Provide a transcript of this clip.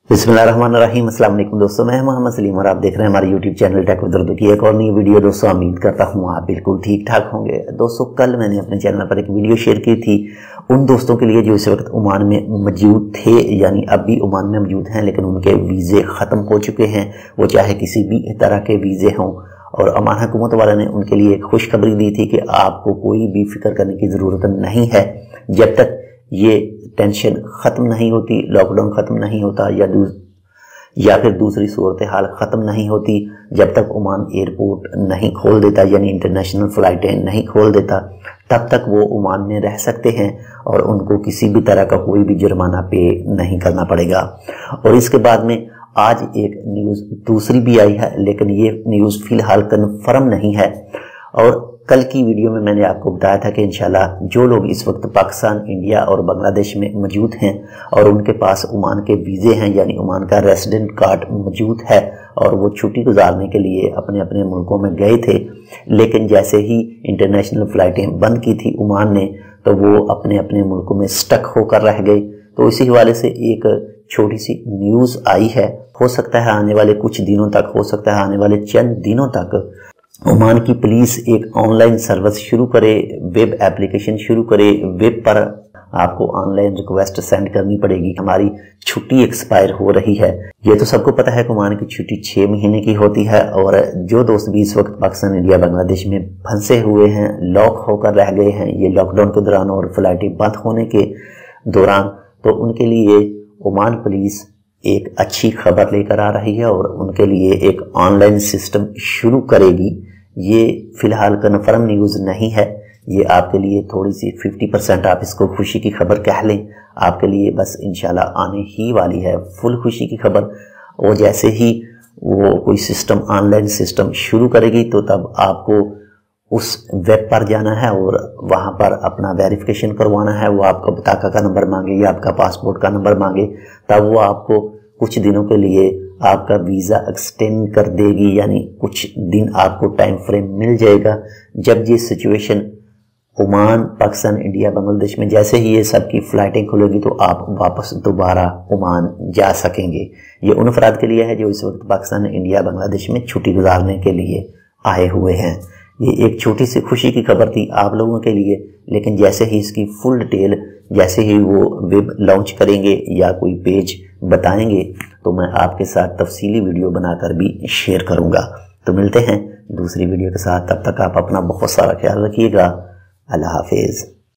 बिस्मिल्लाहिर्रहमानिर्रहीम। अस्सलाम वालेकुम दोस्तों, मैं मोहम्मद सलीम और आप देख रहे हैं हमारे YouTube channel Tech with Urdu की एक और नई वीडियो। दोस्तों उम्मीद करता हूँ आप बिल्कुल ठीक ठाक होंगे। दोस्तों कल मैंने अपने चैनल पर एक वीडियो शेयर की थी उन दोस्तों के लिए जो इस वक्त ओमान में मौजूद थे, यानी अब भी ओमान में मौजूद हैं लेकिन उनके वीज़े ख़त्म हो चुके हैं, वो चाहे किसी भी तरह के वीज़े हों। और ओमान हुकूमत वाले ने उनके लिए एक खुशखबरी दी थी कि आपको कोई भी फिक्र करने की ज़रूरत नहीं है जब तक ये टेंशन ख़त्म नहीं होती, लॉकडाउन ख़त्म नहीं होता या फिर दूसरी सूरत हाल ख़त्म नहीं होती, जब तक ओमान एयरपोर्ट नहीं खोल देता, यानी इंटरनेशनल फ़्लाइटें नहीं खोल देता, तब तक वो ओमान में रह सकते हैं और उनको किसी भी तरह का कोई भी जुर्माना पे नहीं करना पड़ेगा। और इसके बाद में आज एक न्यूज़ दूसरी भी आई है, लेकिन ये न्यूज़ फ़िलहाल कन्फर्म नहीं है। और कल की वीडियो में मैंने आपको बताया था कि इंशाल्लाह जो लोग इस वक्त पाकिस्तान, इंडिया और बांग्लादेश में मौजूद हैं और उनके पास ओमान के वीज़े हैं, यानी ओमान का रेसिडेंट कार्ड मौजूद है और वो छुट्टी गुजारने के लिए अपने अपने मुल्कों में गए थे, लेकिन जैसे ही इंटरनेशनल फ़्लाइटें बंद की थी ओमान ने, तो वो अपने अपने मुल्कों में स्टक होकर रह गए। तो इसी हवाले से एक छोटी सी न्यूज़ आई है। हो सकता है आने वाले कुछ दिनों तक, हो सकता है आने वाले चंद दिनों तक ओमान की पुलिस एक ऑनलाइन सर्विस शुरू करे, वेब एप्लीकेशन शुरू करे। वेब पर आपको ऑनलाइन रिक्वेस्ट सेंड करनी पड़ेगी, हमारी छुट्टी एक्सपायर हो रही है। ये तो सबको पता है कि ओमान की छुट्टी 6 महीने की होती है। और जो दोस्त भी इस वक्त पाकिस्तान, इंडिया, बांग्लादेश में फंसे हुए हैं, लॉक होकर रह गए हैं ये लॉकडाउन के दौरान और फ्लाइटें बंद होने के दौरान, तो उनके लिए ओमान पुलिस एक अच्छी खबर लेकर आ रही है और उनके लिए एक ऑनलाइन सिस्टम शुरू करेगी। ये फिलहाल कन्फर्म न्यूज़ नहीं है, ये आपके लिए थोड़ी सी 50% आप इसको खुशी की खबर कह लें, आपके लिए बस इंशाल्लाह आने ही वाली है फुल खुशी की खबर। और जैसे ही वो कोई सिस्टम, ऑनलाइन सिस्टम शुरू करेगी, तो तब आपको उस वेब पर जाना है और वहाँ पर अपना वेरिफिकेशन करवाना है। वो आपका पताका का नंबर मांगे या आपका पासपोर्ट का नंबर मांगे, तब वो आपको कुछ दिनों के लिए आपका वीज़ा एक्सटेंड कर देगी, यानी कुछ दिन आपको टाइम फ्रेम मिल जाएगा। जब ये situation Oman, Pakistan, India, Bangladesh में जैसे ही ये सब की फ़्लाइटें खुलेगी, तो आप वापस दोबारा ओमान जा सकेंगे। ये उन अफराद के लिए है जो इस वक्त पाकिस्तान, इंडिया, बांग्लादेश में छुट्टी गुजारने के लिए आए हुए हैं। ये एक छोटी सी खुशी की खबर थी आप लोगों के लिए, लेकिन जैसे ही इसकी फुल डिटेल, जैसे ही वो वेब लॉन्च करेंगे या कोई पेज बताएंगे, तो मैं आपके साथ तफसीली वीडियो बनाकर भी शेयर करूंगा। तो मिलते हैं दूसरी वीडियो के साथ, तब तक आप अपना बहुत सारा ख्याल रखिएगा। अल्लाह हाफिज़।